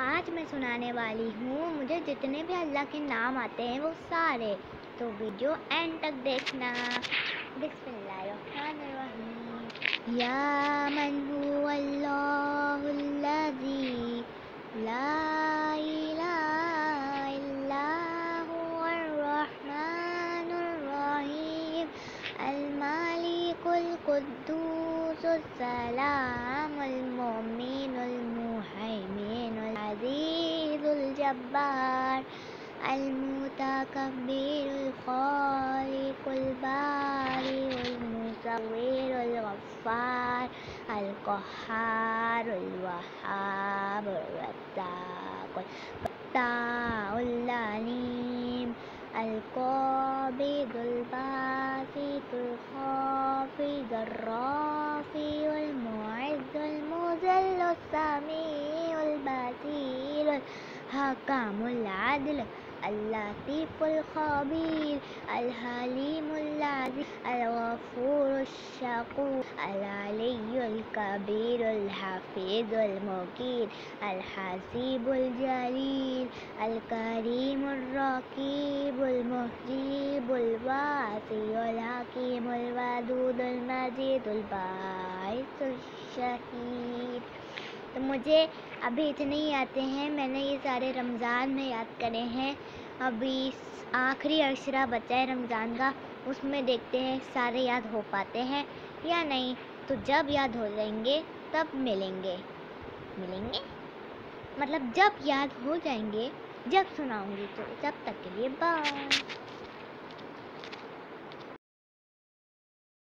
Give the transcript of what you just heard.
आज मैं सुनाने वाली हूँ। मुझे जितने भी अल्लाह के नाम आते हैं वो सारे, तो वीडियो एंड तक देखना। बिस्मिल्लाहिर्रहमानिर्रहीम। या मन हुवल्लाहुल्लज़ी ला इलाहा इल्ला हुवर रहमानुर्रहीम अल मालिकुल कुद्दूसुस सलामुल मुमिनुल मुहैमिनुल अज़ीज़ुल जब्बार अल मुतकब्बिरुल खालिकुल बारिउल मुसव्विरुल गफ्फार अल क़ह्हारुल वहाबुर रज़्ज़ाक़ुल फ़त्ताहुल अलीम अल क़ाबिदुल बासितुल ख़ाफ़िज़ुर राफ़िउल मुइज़्ज़ुल मुज़िल्लुस समीउल बसीरुल हकामुल अदल अल लतीफ़ुल ख़बीर अल हलीमुल अज़ीज़ अल गफ़ूरुश शकूर अल अलियुल कबीरुल हफ़ीज़ुल मुक़ीत अल हसीबुल जलील अल करीमुर रक़ीबुल मुजीबुल वासिउल हकीमुल वदूदुल मजीदुल बाइसुश शहीद। तो मुझे अभी इतने ही आते हैं। मैंने ये सारे रमज़ान में याद करे हैं। अभी आखिरी अशरा बचा है रमज़ान का, उसमें देखते हैं सारे याद हो पाते हैं या नहीं। तो जब याद हो जाएंगे तब मिलेंगे मतलब जब याद हो जाएंगे, जब सुनाऊंगी। तो तब तक के लिए बाय।